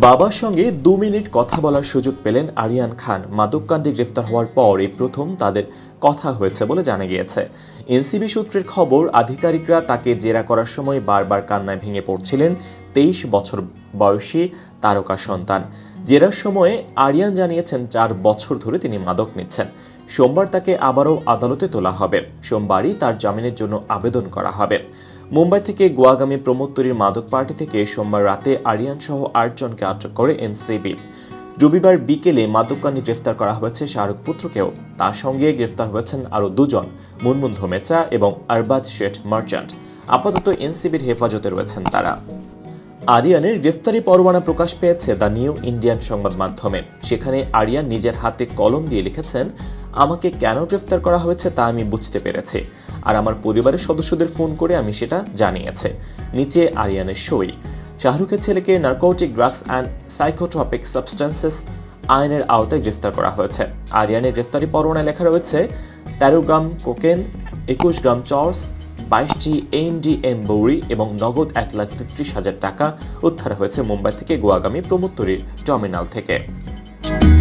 বাবার সঙ্গে 2 মিনিট কথা বলার সুযোগ পেলেন আরিয়ান খান। মাদককাণ্ডে গ্রেফতার হওয়ার পর এই প্রথম তাদের কথা হয়েছে বলে জানা গিয়েছে। এনসিবি সূত্রের খবর, আধিকারিকরা তাকে জেরা করার সময় বারবার কান্নায় ভেঙে পড়ছিলেন 23 বছর বয়সী তারকা সন্তান। জেরার সময় আরিয়ান জানিয়েছেন 4 বছর ধরে তিনি মাদক নিচ্ছেন। সোমবার তাকে আবারও আদালতে তোলা হবে। সোমবারই তার জামিনের জন্য আবেদন করা হবে। মুম্বাই থেকে গোয়াগামী প্রমোদ তৈরির মাদক পার্টি থেকে সোমবার রাতে আরিয়ান সহ 8 জনকে আটক করে এনসিবি। রবিবার বিকেলে মাদককাণ্ডে গ্রেফতার করা হয়েছে শাহরুখ পুত্রকেও। তার সঙ্গে গ্রেফতার হয়েছেন আরও 2 জন, মুনমুন ধমেচা এবং আরবাজ শেঠ মার্চান্ট। আপাতত এনসিবির হেফাজতে রয়েছেন তারা। আরিয়ানের গ্রেফতারি পরোয়ানা প্রকাশ পেয়েছে দ্য নিউ ইন্ডিয়ান সংবাদ মাধ্যমে। সেখানে আরিয়ান নিজের হাতে কলম দিয়ে লিখেছেন, আমাকে কেন গ্রেফতার করা হয়েছে তা আমি বুঝতে পেরেছি, আর আমার পরিবারের সদস্যদের ফোন করে আমি সেটা জানিয়েছি। নিচে আরিয়ানের সই। শাহরুখের ছেলেকে narcotic drugs and psychotropic substances আইনের আওতায় গ্রেফতার করা হয়েছে। আরিয়ানের গ্রেফতারি পরোয়ানায় লেখা রয়েছে 13 গ্রাম কোকেন, 21 গ্রাম চর্স, 22টি এমডিএম বড়ি এবং নগদ 1,33,000 টাকা উদ্ধার হয়েছে মুম্বাই থেকে গোয়াগামী প্রমোদ তৈরির টার্মিনাল থেকে।